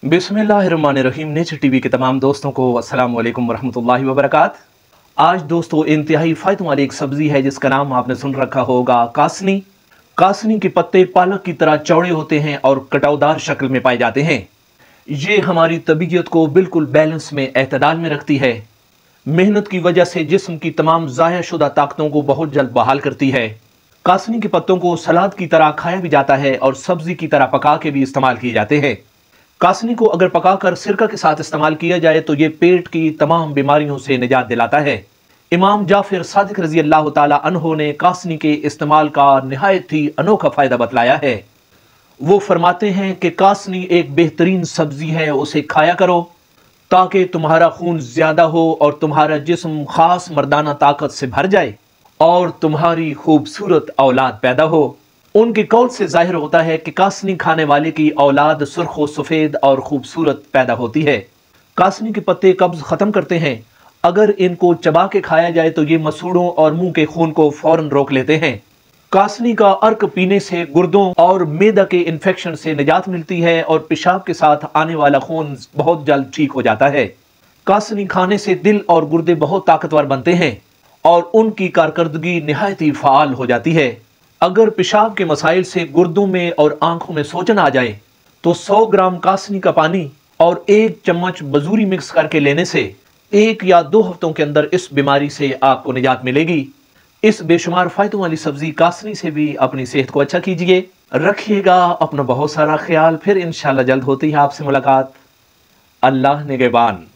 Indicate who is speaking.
Speaker 1: बिस्मिल्लाहिर्रहमानिर्रहीम। Nature TV के तमाम दोस्तों को अस्सलाम वालेकुम वरहमतुल्लाहि वबरकात। आज दोस्तों इंतहाई फायदों वाली एक सब्जी है जिसका नाम आपने सुन रखा होगा कासनी। कासनी के पत्ते पालक की तरह चौड़े होते हैं और कटावदार शक्ल में पाए जाते हैं। ये हमारी तबीयत को बिल्कुल बैलेंस में एतदाल में रखती है। मेहनत की वजह से जिस्म की तमाम ज़ाया शुदा ताकतों को बहुत जल्द बहाल करती है। कासनी के पत्तों को सलाद की तरह खाया भी जाता है और सब्जी की तरह पका के भी इस्तेमाल किए जाते हैं। कासनी को अगर पकाकर सिरका के साथ इस्तेमाल किया जाए तो ये पेट की तमाम बीमारियों से निजात दिलाता है। इमाम जाफिर सादिक रजी अल्लाह ताला अन्हो ने कासनी के इस्तेमाल का निहायत ही अनोखा फायदा बतलाया है। वो फरमाते हैं कि कासनी एक बेहतरीन सब्जी है, उसे खाया करो ताकि तुम्हारा खून ज्यादा हो और तुम्हारा जिस्म खास मर्दाना ताकत से भर जाए और तुम्हारी खूबसूरत औलाद पैदा हो। उनके कौल से जाहिर होता है कि कासनी खाने वाले की औलाद सुर्ख व सफेद और खूबसूरत पैदा होती है। कासनी के पत्ते कब्ज खत्म करते हैं। अगर इनको चबा के खाया जाए तो ये मसूड़ों और मुंह के खून को फौरन रोक लेते हैं। कासनी का अर्क पीने से गुर्दों और मेदा के इन्फेक्शन से निजात मिलती है और पेशाब के साथ आने वाला खून बहुत जल्द ठीक हो जाता है। कासनी खाने से दिल और गुर्दे बहुत ताकतवर बनते हैं और उनकी कारकर्दगी निहायत ही फाल हो जाती है। अगर पेशाब के मसाइल से गुर्दों में और आंखों में सोजन आ जाए तो 100 ग्राम कासनी का पानी और 1 चम्मच बजूरी मिक्स करके लेने से 1 या 2 हफ्तों के अंदर इस बीमारी से आपको निजात मिलेगी। इस बेशुमार फायदों वाली सब्जी कासनी से भी अपनी सेहत को अच्छा कीजिए। रखिएगा अपना बहुत सारा ख्याल। फिर इंशाल्लाह जल्द होती है आपसे मुलाकात। अल्लाह निगहबान।